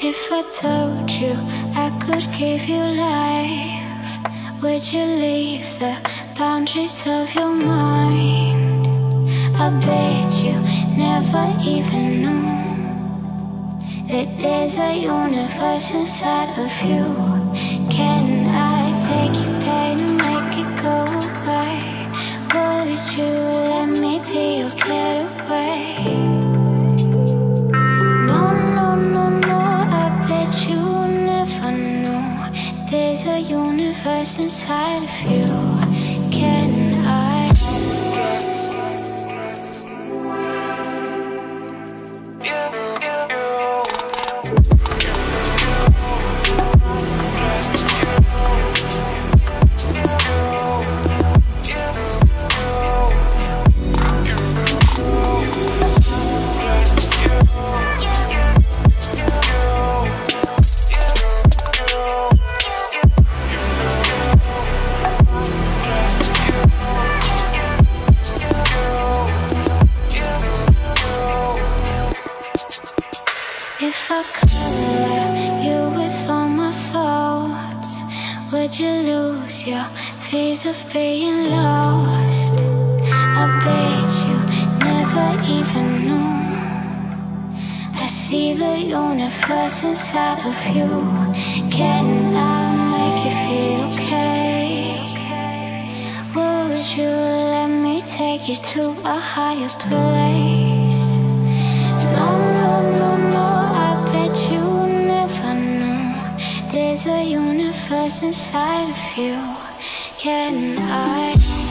If I told you I could give you life, would you leave the boundaries of your mind? I bet you never even knew that there's a universe inside of you. Can I take your pain and make it go away? Would you let me be your getaway? There's a universe inside of you. Can I? If I color you with all my thoughts, would you lose your fears of being lost? I bet you never even knew. I see the universe inside of you. Can I make you feel okay? Would you let me take you to a higher place? No, no, no, no, I bet you never knew. There's a universe inside of you. Can I?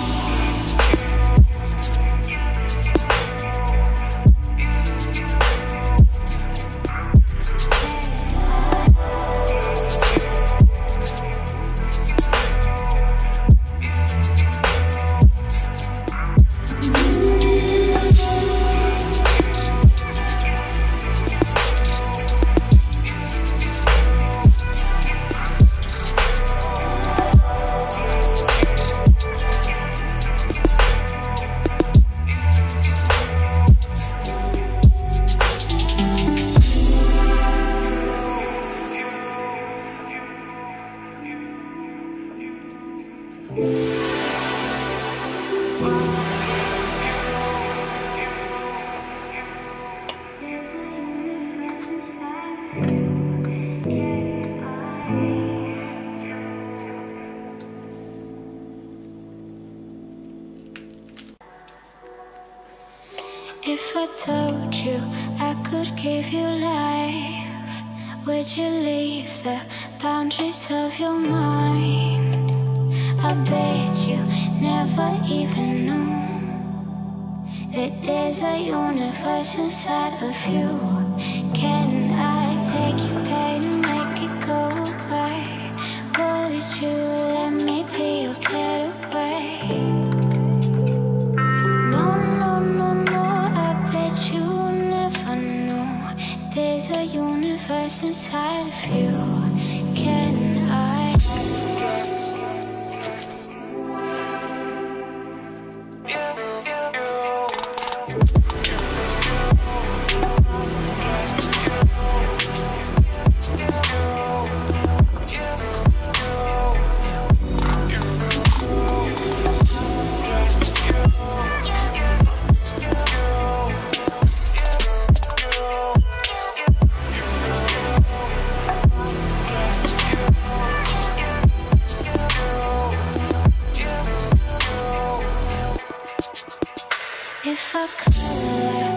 If I told you I could give you life, would you leave the boundaries of your mind? I bet you never even knew that there's a universe inside of you. Can I take your pain and make it go away? Would you let me be your getaway? There's a universe inside of you. Can I? If I color